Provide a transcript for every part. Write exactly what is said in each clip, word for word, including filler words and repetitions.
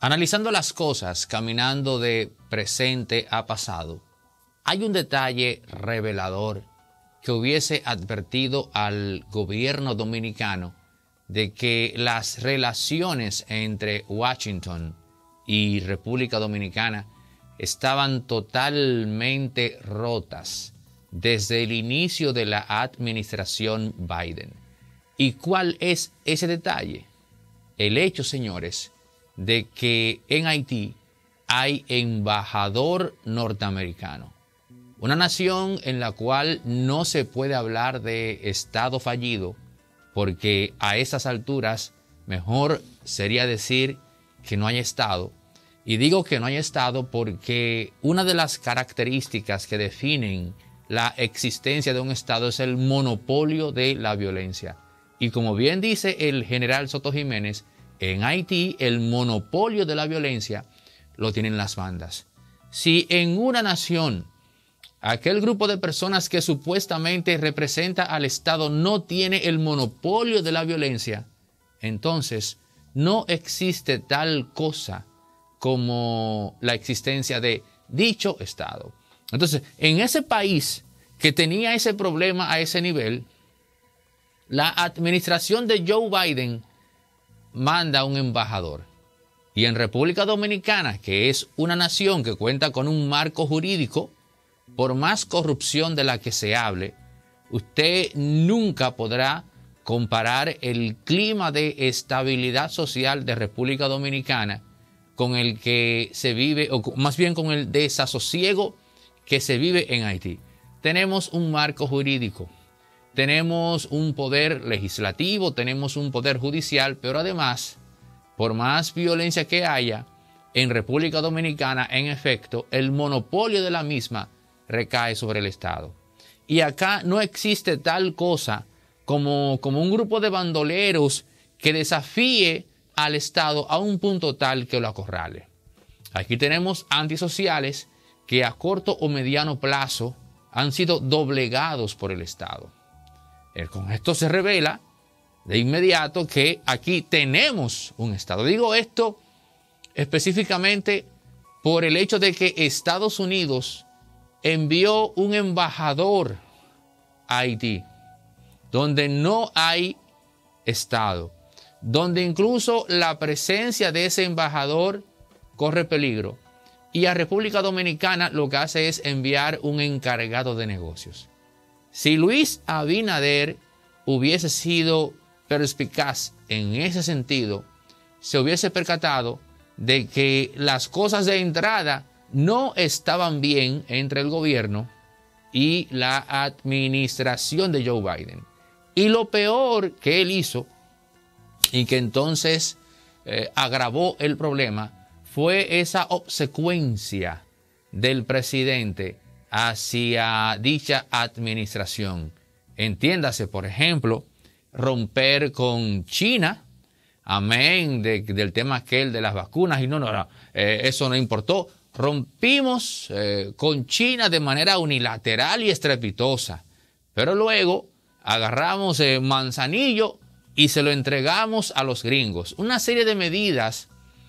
Analizando las cosas, caminando de presente a pasado, hay un detalle revelador que hubiese advertido al gobierno dominicano de que las relaciones entre Washington y República Dominicana estaban totalmente rotas desde el inicio de la administración Biden. ¿Y cuál es ese detalle? El hecho, señores, de que en Haití hay embajador norteamericano. Una nación en la cual no se puede hablar de Estado fallido, porque a esas alturas mejor sería decir que no hay Estado. Y digo que no hay Estado porque una de las características que definen la existencia de un Estado es el monopolio de la violencia. Y como bien dice el general Soto Jiménez, en Haití el monopolio de la violencia lo tienen las bandas. Si en una nación aquel grupo de personas que supuestamente representa al Estado no tiene el monopolio de la violencia, entonces no existe tal cosa como la existencia de dicho Estado. Entonces, en ese país que tenía ese problema a ese nivel, la administración de Joe Biden manda un embajador. Y en República Dominicana, que es una nación que cuenta con un marco jurídico, por más corrupción de la que se hable, usted nunca podrá comparar el clima de estabilidad social de República Dominicana con el que se vive, o más bien con el desasosiego que se vive en Haití. Tenemos un marco jurídico, tenemos un poder legislativo, tenemos un poder judicial, pero además, por más violencia que haya, en República Dominicana, en efecto, el monopolio de la misma recae sobre el Estado. Y acá no existe tal cosa como, como un grupo de bandoleros que desafíe al Estado a un punto tal que lo acorrale. Aquí tenemos antisociales que a corto o mediano plazo han sido doblegados por el Estado. Con esto se revela de inmediato que aquí tenemos un Estado. Digo esto específicamente por el hecho de que Estados Unidos envió un embajador a Haití, donde no hay Estado, donde incluso la presencia de ese embajador corre peligro. Y a República Dominicana lo que hace es enviar un encargado de negocios. Si Luis Abinader hubiese sido perspicaz en ese sentido, se hubiese percatado de que las cosas de entrada no estaban bien entre el gobierno y la administración de Joe Biden. Y lo peor que él hizo, y que entonces eh, agravó el problema, fue esa obsecuencia del presidente hacia dicha administración. Entiéndase, por ejemplo, romper con China, amén, de, del tema aquel de las vacunas, y no, no, no, eh, eso no importó. Rompimos eh, con China de manera unilateral y estrepitosa, pero luego agarramos eh, Manzanillo y se lo entregamos a los gringos. Una serie de medidas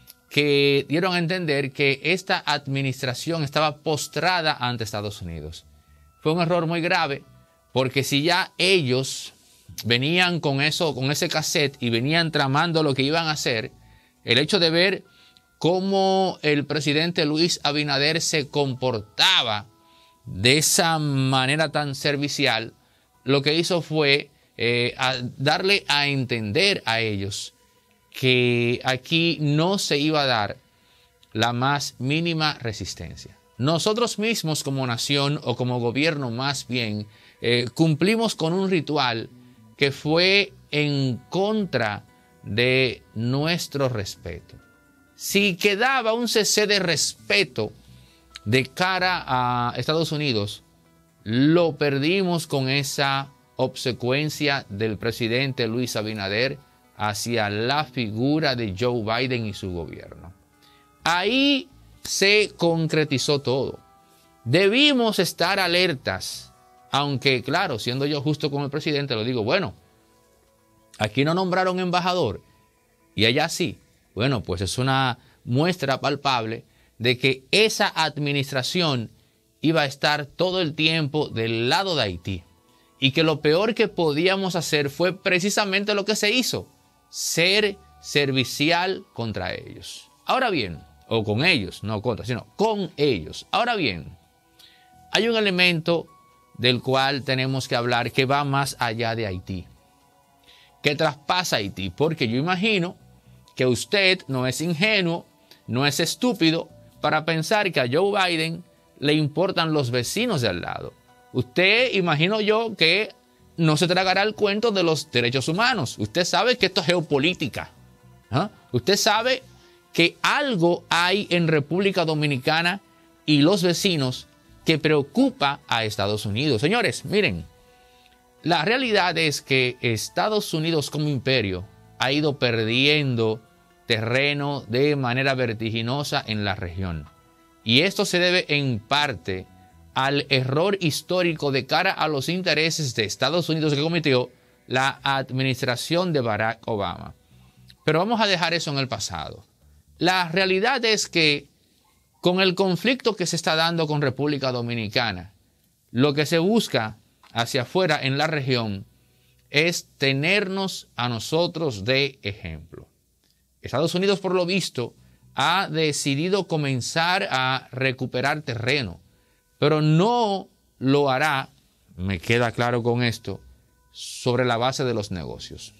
que dieron a entender que esta administración estaba postrada ante Estados Unidos. Fue un error muy grave, porque si ya ellos venían con eso, con ese cassette y venían tramando lo que iban a hacer, el hecho de ver cómo el presidente Luis Abinader se comportaba de esa manera tan servicial, lo que hizo fue eh, a darle a entender a ellos que aquí no se iba a dar la más mínima resistencia. Nosotros mismos como nación o como gobierno más bien eh, cumplimos con un ritual que fue en contra de nuestro respeto. Si quedaba un cese de respeto de cara a Estados Unidos, lo perdimos con esa obsecuencia del presidente Luis Abinader hacia la figura de Joe Biden y su gobierno. Ahí se concretizó todo. Debimos estar alertas, aunque claro, siendo yo justo con el presidente, lo digo, bueno, aquí no nombraron embajador y allá sí. Bueno, pues es una muestra palpable de que esa administración iba a estar todo el tiempo del lado de Haití y que lo peor que podíamos hacer fue precisamente lo que se hizo, ser servicial contra ellos. Ahora bien, o con ellos, no contra, sino con ellos. Ahora bien, hay un elemento del cual tenemos que hablar que va más allá de Haití, que traspasa Haití, porque yo imagino que usted no es ingenuo, no es estúpido para pensar que a Joe Biden le importan los vecinos de al lado. Usted, imagino yo, que no se tragará el cuento de los derechos humanos. Usted sabe que esto es geopolítica. ¿Ah? Usted sabe que algo hay en República Dominicana y los vecinos que preocupa a Estados Unidos. Señores, miren, la realidad es que Estados Unidos como imperio ha ido perdiendo terreno de manera vertiginosa en la región. Y esto se debe en parte al error histórico de cara a los intereses de Estados Unidos que cometió la administración de Barack Obama. Pero vamos a dejar eso en el pasado. La realidad es que con el conflicto que se está dando con República Dominicana, lo que se busca hacia afuera en la región es tenernos a nosotros de ejemplo. Estados Unidos, por lo visto, ha decidido comenzar a recuperar terreno, pero no lo hará, me queda claro con esto, sobre la base de los negocios.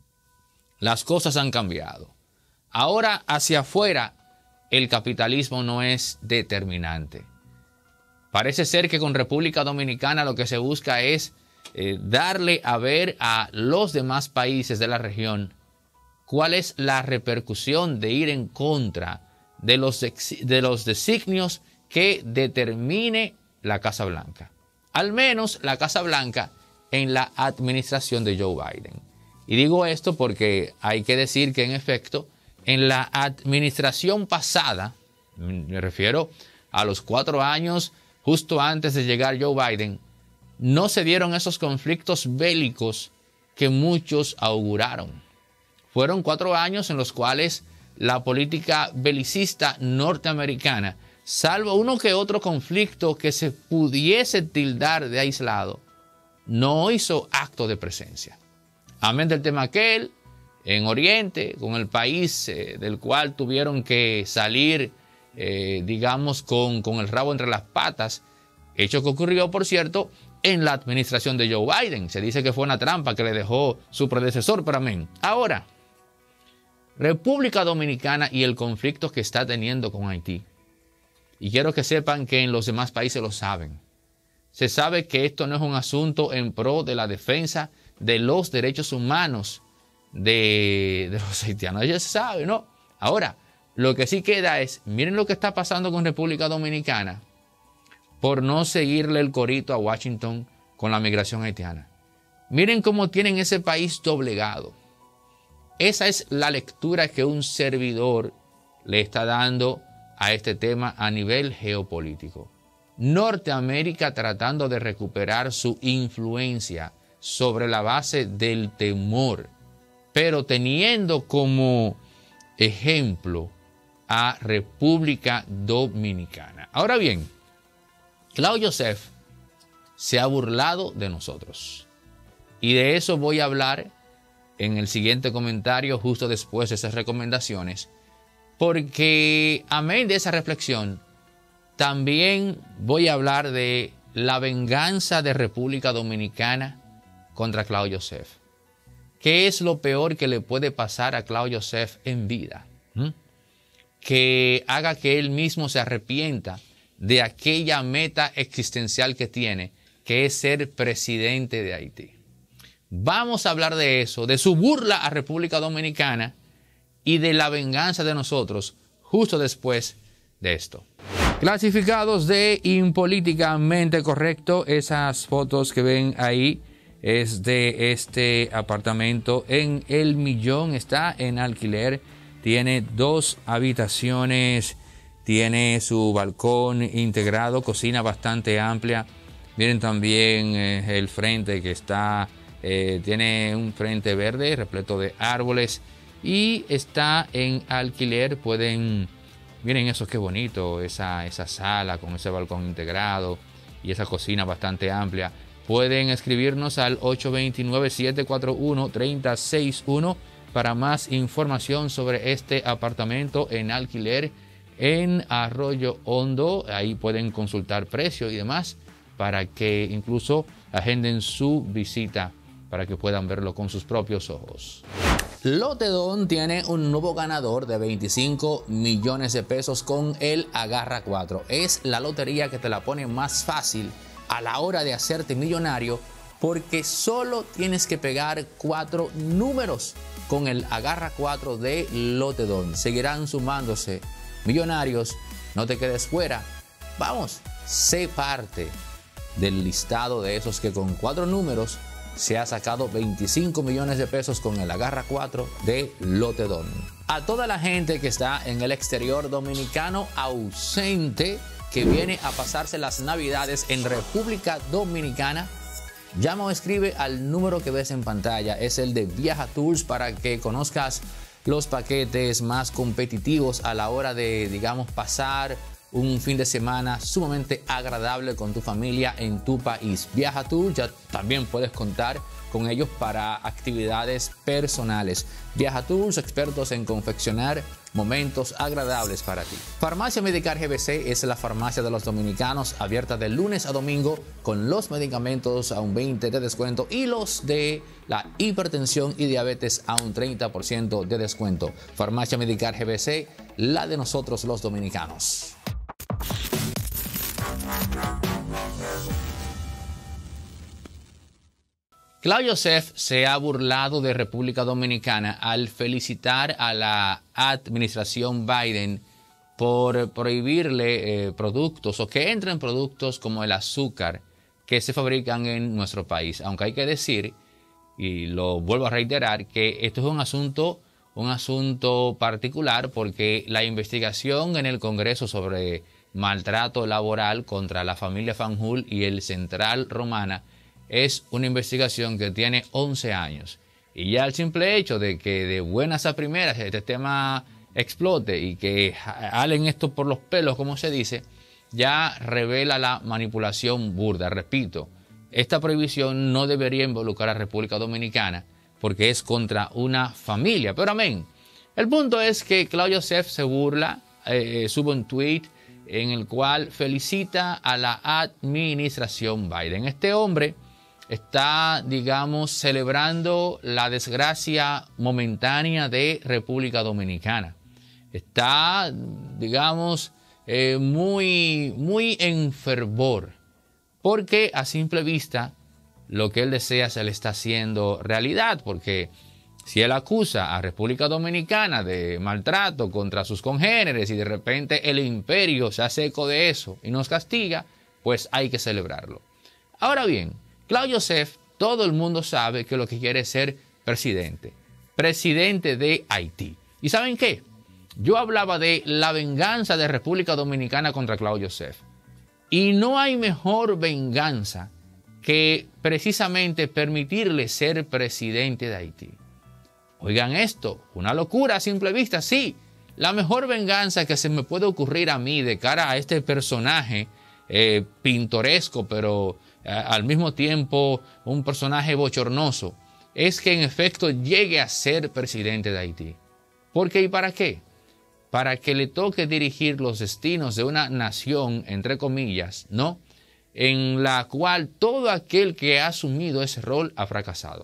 Las cosas han cambiado. Ahora, hacia afuera, el capitalismo no es determinante. Parece ser que con República Dominicana lo que se busca es eh, darle a ver a los demás países de la región cuál es la repercusión de ir en contra de los, de los designios que determine la Casa Blanca. Al menos la Casa Blanca en la administración de Joe Biden. Y digo esto porque hay que decir que en efecto, en la administración pasada, me refiero a los cuatro años justo antes de llegar Joe Biden, no se dieron esos conflictos bélicos que muchos auguraron. Fueron cuatro años en los cuales la política belicista norteamericana, salvo uno que otro conflicto que se pudiese tildar de aislado, no hizo acto de presencia. Amén del tema aquel, en Oriente, con el país eh, del cual tuvieron que salir, eh, digamos, con, con el rabo entre las patas, hecho que ocurrió, por cierto, en la administración de Joe Biden. Se dice que fue una trampa que le dejó su predecesor, pero amén. Ahora, República Dominicana y el conflicto que está teniendo con Haití. Y quiero que sepan que en los demás países lo saben. Se sabe que esto no es un asunto en pro de la defensa de los derechos humanos de, de los haitianos. Ya se sabe, ¿no? Ahora, lo que sí queda es, miren lo que está pasando con República Dominicana por no seguirle el corito a Washington con la migración haitiana. Miren cómo tienen ese país doblegado. Esa es la lectura que un servidor le está dando a este tema a nivel geopolítico. Norteamérica tratando de recuperar su influencia sobre la base del temor, pero teniendo como ejemplo a República Dominicana. Ahora bien, Claude Joseph se ha burlado de nosotros. Y de eso voy a hablar en el siguiente comentario, justo después de esas recomendaciones, porque amén de esa reflexión, también voy a hablar de la venganza de República Dominicana contra Claude Joseph. ¿Qué es lo peor que le puede pasar a Claude Joseph en vida? ¿Mm? Que haga que él mismo se arrepienta de aquella meta existencial que tiene, que es ser presidente de Haití. Vamos a hablar de eso, de su burla a República Dominicana y de la venganza de nosotros justo después de esto. Clasificados de Impolíticamente Correcto, esas fotos que ven ahí es de este apartamento en El Millón, está en alquiler, tiene dos habitaciones, tiene su balcón integrado, cocina bastante amplia. Miren también eh, el frente que está, eh, tiene un frente verde repleto de árboles y está en alquiler. Pueden Miren eso, qué bonito, esa, esa sala con ese balcón integrado y esa cocina bastante amplia. Pueden escribirnos al ocho dos nueve, siete cuatro uno, tres cero seis uno para más información sobre este apartamento en alquiler en Arroyo Hondo. Ahí pueden consultar precio y demás para que incluso agenden su visita para que puedan verlo con sus propios ojos. Lotedon tiene un nuevo ganador de veinticinco millones de pesos con el Agarra cuatro. Es la lotería que te la pone más fácil a la hora de hacerte millonario porque solo tienes que pegar cuatro números con el Agarra cuatro de Lotedon. Seguirán sumándose millonarios, no te quedes fuera. Vamos, sé parte del listado de esos que con cuatro números se ha sacado veinticinco millones de pesos con el Agarra cuatro de Lotedon. A toda la gente que está en el exterior dominicano ausente, que viene a pasarse las navidades en República Dominicana, llama o escribe al número que ves en pantalla. Es el de Viaja Tours para que conozcas los paquetes más competitivos a la hora de, digamos, pasar un fin de semana sumamente agradable con tu familia en tu país. Viaja Tours, ya también puedes contar con ellos para actividades personales. Viaja Tours, expertos en confeccionar momentos agradables para ti. Farmacia Medicar G B C es la farmacia de los dominicanos, abierta de lunes a domingo con los medicamentos a un veinte por ciento de descuento y los de la hipertensión y diabetes a un treinta por ciento de descuento. Farmacia Medicar G B C, la de nosotros los dominicanos. Claudio Joseph se ha burlado de República Dominicana al felicitar a la administración Biden por prohibirle eh, productos o que entren productos como el azúcar que se fabrican en nuestro país. Aunque hay que decir, y lo vuelvo a reiterar, que esto es un asunto, un asunto particular porque la investigación en el Congreso sobre maltrato laboral contra la familia Fanjul y el Central Romana es una investigación que tiene once años. Y ya el simple hecho de que de buenas a primeras este tema explote y que jalen esto por los pelos, como se dice, ya revela la manipulación burda. Repito, esta prohibición no debería involucrar a República Dominicana porque es contra una familia. Pero amén. El punto es que Claudio Joseph se burla, eh, sube un tweet en el cual felicita a la administración Biden. Este hombre está, digamos, celebrando la desgracia momentánea de República Dominicana. Está, digamos, eh, muy, muy en fervor, porque a simple vista lo que él desea se le está haciendo realidad, porque si él acusa a República Dominicana de maltrato contra sus congéneres y de repente el imperio se hace eco de eso y nos castiga, pues hay que celebrarlo. Ahora bien, Claudio Joseph, todo el mundo sabe que lo que quiere es ser presidente. Presidente de Haití. ¿Y saben qué? Yo hablaba de la venganza de República Dominicana contra Claudio Joseph. Y no hay mejor venganza que precisamente permitirle ser presidente de Haití. Oigan esto, una locura a simple vista, sí. La mejor venganza que se me puede ocurrir a mí de cara a este personaje eh, pintoresco, pero al mismo tiempo un personaje bochornoso, es que en efecto llegue a ser presidente de Haití. ¿Por qué y para qué? Para que le toque dirigir los destinos de una nación, entre comillas, ¿no?, en la cual todo aquel que ha asumido ese rol ha fracasado.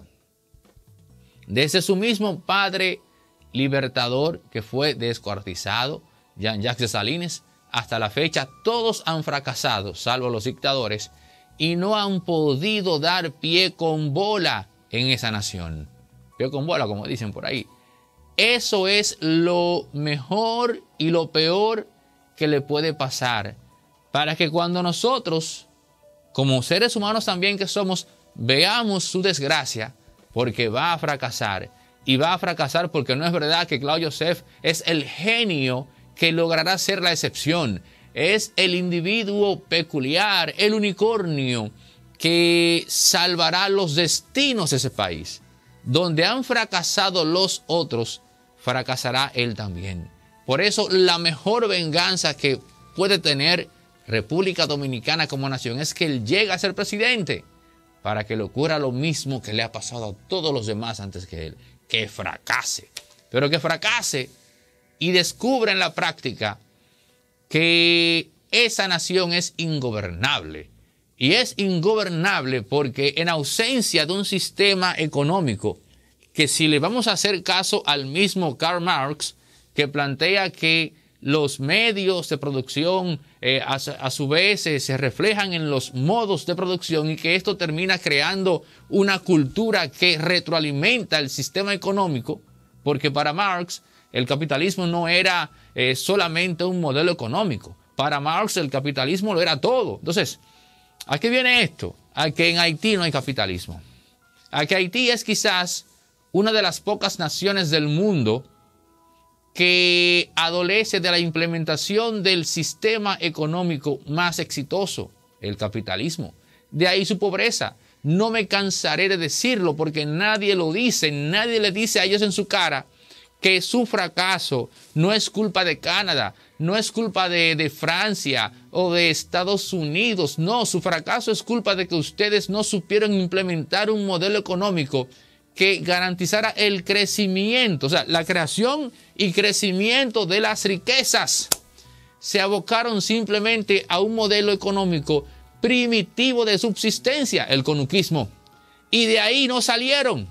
Desde su mismo padre libertador, que fue descuartizado, Jean-Jacques Dessalines, hasta la fecha todos han fracasado, salvo los dictadores, y no han podido dar pie con bola en esa nación. Pie con bola, como dicen por ahí. Eso es lo mejor y lo peor que le puede pasar, para que cuando nosotros, como seres humanos también que somos, veamos su desgracia, porque va a fracasar. Y va a fracasar porque no es verdad que Claudio Joseph es el genio que logrará ser la excepción. Es el individuo peculiar, el unicornio que salvará los destinos de ese país. Donde han fracasado los otros, fracasará él también. Por eso la mejor venganza que puede tener República Dominicana como nación es que él llegue a ser presidente, para que le ocurra lo mismo que le ha pasado a todos los demás antes que él, que fracase. Pero que fracase y descubra en la práctica que esa nación es ingobernable. Y es ingobernable porque en ausencia de un sistema económico, que si le vamos a hacer caso al mismo Karl Marx, que plantea que los medios de producción eh, a, a su vez eh, se reflejan en los modos de producción y que esto termina creando una cultura que retroalimenta el sistema económico, porque para Marx el capitalismo no era eh, solamente un modelo económico. Para Marx el capitalismo lo era todo. Entonces, ¿a qué viene esto? A que en Haití no hay capitalismo. A que Haití es quizás una de las pocas naciones del mundo que adolece de la implementación del sistema económico más exitoso, el capitalismo. De ahí su pobreza. No me cansaré de decirlo porque nadie lo dice, nadie le dice a ellos en su cara que su fracaso no es culpa de Canadá, no es culpa de, de Francia o de Estados Unidos. No, su fracaso es culpa de que ustedes no supieron implementar un modelo económico que garantizara el crecimiento, o sea, la creación y crecimiento de las riquezas. Se abocaron simplemente a un modelo económico primitivo de subsistencia, el conuquismo. Y de ahí no salieron.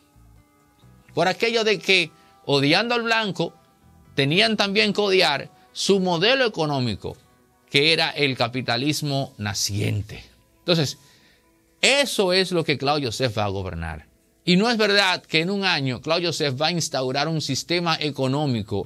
Por aquello de que, odiando al blanco, tenían también que odiar su modelo económico, que era el capitalismo naciente. Entonces, eso es lo que Claude Joseph va a gobernar. Y no es verdad que en un año Claude Joseph va a instaurar un sistema económico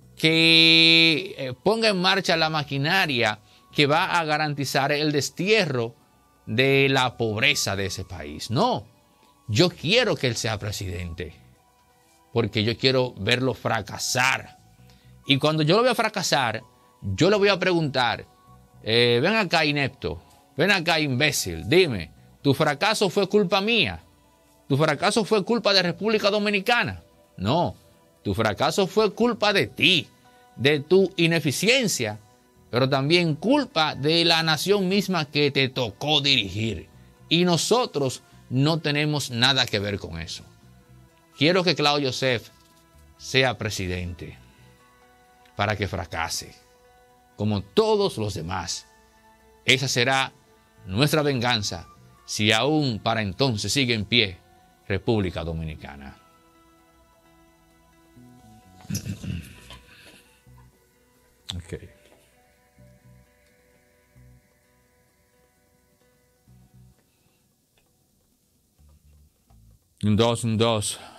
que ponga en marcha la maquinaria que va a garantizar el destierro de la pobreza de ese país. No, yo quiero que él sea presidente, porque yo quiero verlo fracasar. Y cuando yo lo vea fracasar, yo le voy a preguntar, eh, ven acá inepto, ven acá imbécil, dime, ¿tu fracaso fue culpa mía? ¿Tu fracaso fue culpa de República Dominicana? No, tu fracaso fue culpa de ti, de tu ineficiencia, pero también culpa de la nación misma que te tocó dirigir. Y nosotros no tenemos nada que ver con eso. Quiero que Claude Joseph sea presidente para que fracase, como todos los demás. Esa será nuestra venganza si aún para entonces sigue en pie República Dominicana. Okay. Un dos, un dos.